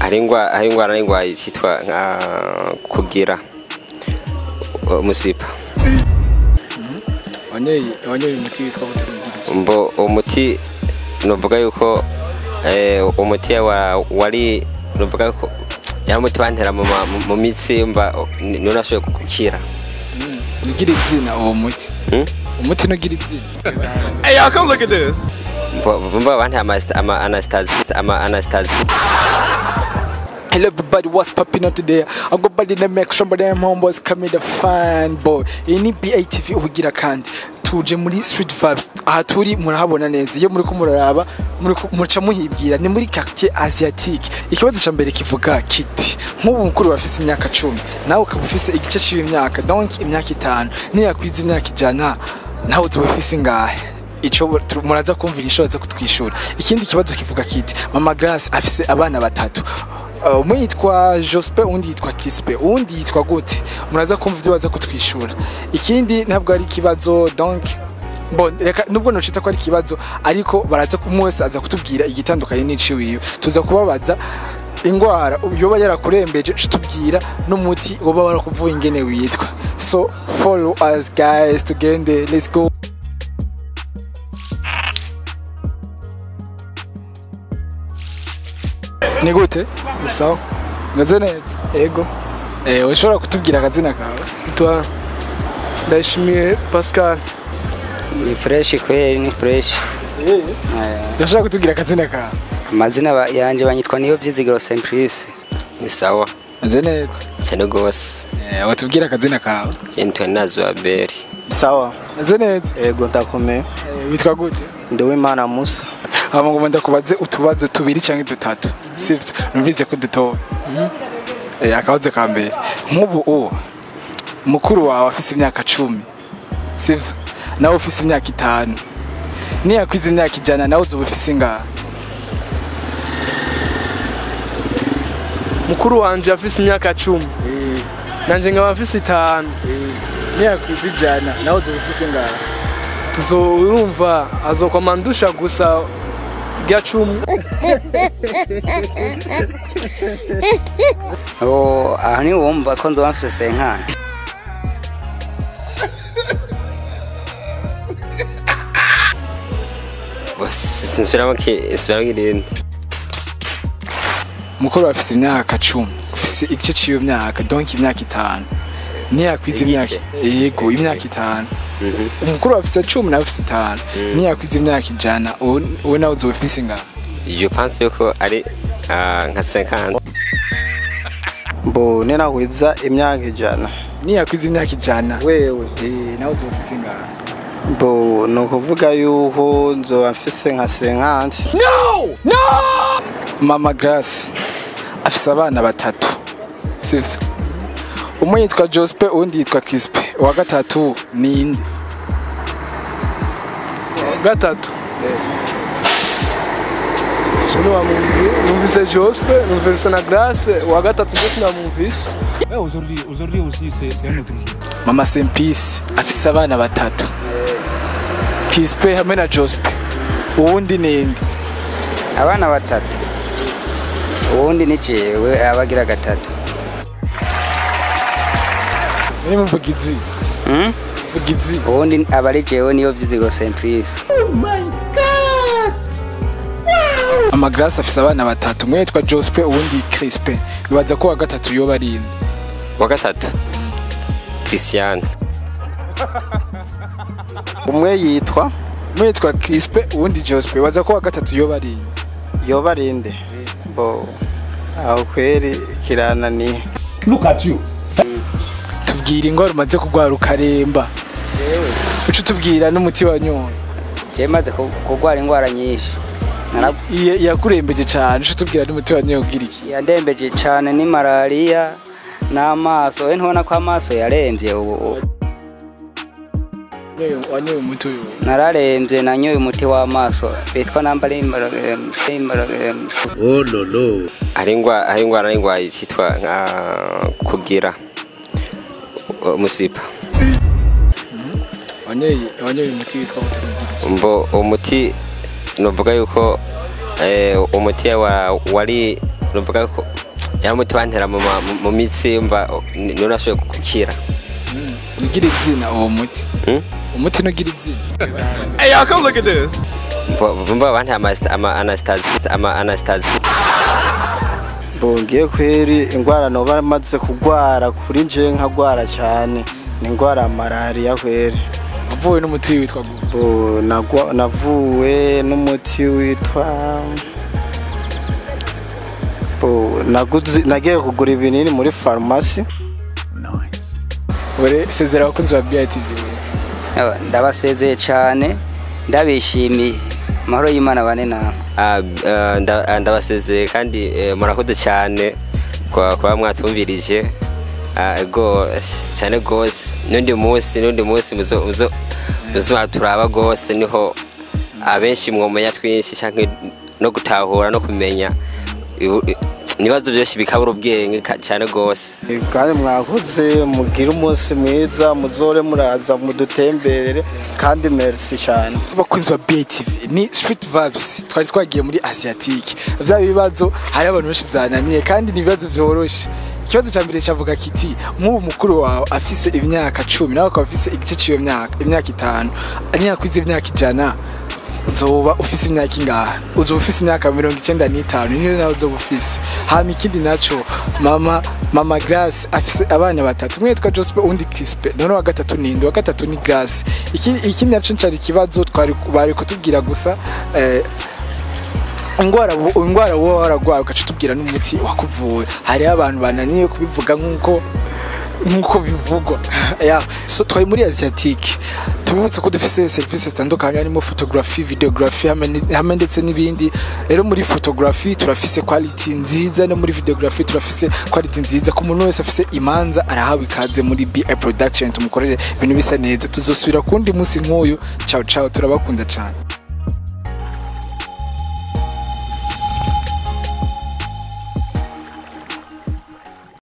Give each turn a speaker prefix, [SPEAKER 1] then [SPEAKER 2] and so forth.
[SPEAKER 1] hari ingwara n'ingwayi cyitwa nka kugira musipa.
[SPEAKER 2] wanyoye umuti witwa
[SPEAKER 1] mbo umuti novuga yuko umuti wari novuga ko ya muti bantera mu mitsi mba none ashoboye gukira.
[SPEAKER 2] Nugira izina uwo muti. Umuti nugira izina.
[SPEAKER 3] Hey, y'all come look at this.
[SPEAKER 1] Mba bantera ama anastasia.
[SPEAKER 2] Hello everybody, what's popping on today? I go by the name of somebody them homeboys coming the fine boy. Ini BATV ubugira kandi tuje muri street vibes. Aha turi murahabona neza. Iyo muri ko muraraba muca muhibwira ni muri quartier asiatique. Ikibazo ca mbere kivuga kiti. Nk'ubu mukuru bafise imyaka 10. Nawe ukaba ufise igice cy'imyaka, donc imyaka 5. Niyakwiza imyaka 100. Nawe uzobafise ngahe? Ico muraza kumvira ishoza kutwishura. Ikindi kibazo kivuga kiti. Mama Grace afise abana batatu. Umwe yitwa Jospe, undi yitwa Kispe, undi yitwa gute? Muraza kumva ivyo baza kutwishura. Ikindi ntabwo ari kibazo, donc bon reka nubwo nocita ko ari kibazo ariko baraza kumwese aza kutubwira igitandukanye n'ici wiyo. Tuza kubabaza ingwara yoba yarakurembeje tubwira n'umuti woba warakuvuye ingene witwa. So follow us guys tugende, let's go. Ni gute? Sawa. Ngaze neza. Ego. Ushobora kutubwira akazina kawe?
[SPEAKER 3] Toi. Ndashimiye Pascal.
[SPEAKER 4] Ni fresh kweli, ni fresh.
[SPEAKER 2] Ushobora kutubwira akazina kawe?
[SPEAKER 4] Amazina yanje banyitwa niyo vyizigiro Simplice.
[SPEAKER 1] Ni sawa.
[SPEAKER 2] Ngaze neza.
[SPEAKER 1] Cyane gose.
[SPEAKER 2] Watubwira akazina kawe?
[SPEAKER 1] Cyentwe nazo aberi.
[SPEAKER 5] Sawa.
[SPEAKER 2] Ngaze neza.
[SPEAKER 5] Ego ndakomeye.
[SPEAKER 2] Witwa gute?
[SPEAKER 5] Ndowimana Musa.
[SPEAKER 2] Ngo ndakubaze utubazo tubiri cyangwa dutatu. Sivyo. Numvise ko dutoba. Akabazo ka mbere. Nk'ubu mukuru wawe afise imyaka 10. Sivyo. Nawe ufise imyaka 5. Niyakwiza imyaka 100 nawe uzobufise ngaha.
[SPEAKER 3] Mukuru wanje afise imyaka 10. Nanje ngaba afise 5.
[SPEAKER 2] Niyakwiza 100 nawe uzobufise ngaha.
[SPEAKER 3] Tuzorumva azokomandusha gusa gya 10.
[SPEAKER 4] Ahani wumva ko nzo bafise senkana.
[SPEAKER 1] Sinsubiramo irindi.
[SPEAKER 2] Mukuru afise imyaka 10. Ufise igice cy'iyo myaka, donc imyaka 5. Niyakwiza imyaka yego imyaka 5. Umukuru afise 10 na afise 5. Niyakwiza imyaka 100 uwo nawe uzofise ngaha.
[SPEAKER 1] Je pense yuko ari nka 50.
[SPEAKER 5] Bo nena kwiza imyaka 100.
[SPEAKER 2] Niyakwiza imyaka 100
[SPEAKER 5] wewe
[SPEAKER 2] nawe uzofise ngaha.
[SPEAKER 5] Bo no kuvuga yuko nzo afise nka 50.
[SPEAKER 3] No!
[SPEAKER 2] Mama Grace afise abana batatu. Sivyo. Umwe yitwa Jospe, undi yitwa Kispe. Wa gatatu ninde?
[SPEAKER 3] Gatatu. Shino wa numvise Jospe, numvise na Grace, wa gatatu ndio namumvise.
[SPEAKER 6] Aujourd'hui aussi c'est un autre jour.
[SPEAKER 2] Mama Simplice afise abana batatu. Kispe hamwe na Jospe. Uwundi ninde?
[SPEAKER 4] Abana batatu. Uwundi ni jewe abagira gatatu.
[SPEAKER 2] Ni muvugizi. Muvugizi.
[SPEAKER 4] Uwundi abari jewe niyo vyizigiro Simplice.
[SPEAKER 2] Oh my god. Wow. Mama Grace afise abana batatu. Umwe yitwa Jospe, uwundi Crispe. Bibaza ko wa gatatu yoba ari
[SPEAKER 1] Wa gatatu. Christian.
[SPEAKER 5] Umwe yitwa
[SPEAKER 2] Crispe, uwundi Jospe. Bibaza ko wa gatatu yoba ari
[SPEAKER 5] inde. Bo aho kweri kirananiye.
[SPEAKER 6] Look at you.
[SPEAKER 2] Tubwira ingwara umaze kugwara ukaremba. Ucu tubwira n'umuti wanyoye.
[SPEAKER 4] Je maze kugwara ingwara nyinshi.
[SPEAKER 2] Yakurembeje cyane. Ucu tubwira n'umuti wanyoye ugira iki?
[SPEAKER 4] Yandembeje cyane ni malaria n'amaso. Ntubona ko amaso yaremvye ubu.
[SPEAKER 2] Wanyoye umuti uyu.
[SPEAKER 4] Nararemvye nanyoye umuti w'amaso. Bitwa namba
[SPEAKER 1] Oh lolo. Ari ingwara n'ingwayi cyitwa nka kugira musipa.
[SPEAKER 2] Wanyoye umuti witwa gute?
[SPEAKER 1] Mbo umuti novuga yuko umuti wari novuga ko ya muti bantera mu mitsi mba niyo nashoboye gukira.
[SPEAKER 2] Ugira izina uwo muti. Umuti nugira izina.
[SPEAKER 3] Hey, y'all, come look at this.
[SPEAKER 1] Mba bantera ama anastasia.
[SPEAKER 5] Bongiye kweri ingwara no bamaze kugwara kuri nje nkagwara cyane ni ingwara ya malaria kweri.
[SPEAKER 2] Wavuwe n'umuti witwa
[SPEAKER 5] navuwe n'umuti witwa nagiye kugura ibinini muri farumasi.
[SPEAKER 2] Ore sezera abakunzi ba BITV.
[SPEAKER 4] Ndabasezeye cyane ndabishimiye mahoro y'Imana bane nawe.
[SPEAKER 1] Ndabasezeye kandi murakoze cyane kwa mwatumvirije cyane gose n'undi munsi muzo turaba gose niho abenshi mwomenya twinshi cyangwa no gutahura no kumenya nibazo byose bikabura ubwenge cyane gose.
[SPEAKER 5] Kandi mwakoze mugira umunsi mwiza muzore muraza mudutemberere kandi merci cyane.
[SPEAKER 2] Bakunzi ba BITV ni Street Vibes twari twagiye muri asiatique. Bya bibazo hari abantu benshi byananiye kandi ni bibazo byoroshe. Ikibazo cya mbere cyavuga kiti nk'ubu mukuru wawe afise imyaka 10 nawe akaba afise igice cy'iyo myaka 5 anyakwize imyaka 100 nzoba ufise imyaka ingaha uzoba ufise imyaka 95 niyo nawe uzoba ufise hama ikindi naco mama Grace afise abana batatu umwe yitwa Joseph undi Crispe none wa gatatu ninde wa gatatu ni Grace ikindi naco ncari ikibazo twari bari kutubwira gusa ingwara wo waragwara ukacitubwira n'umuti wakuvuye hari abantu bananiye kubivuga nkuko bivugwa. So twari muri asiatique tubutse ko dufise services zitandukanye harimo photography, videography hamwe ndetse n'ibindi. Rero muri photography turafise quality nziza no muri videography turafise quality nziza ku muntu wese afise imanza arahawe ikaze muri BI production tumukorere ibintu bisa neza. Tuzosubira kundi munsi nk'uyu. Ciao turabakunda cyane.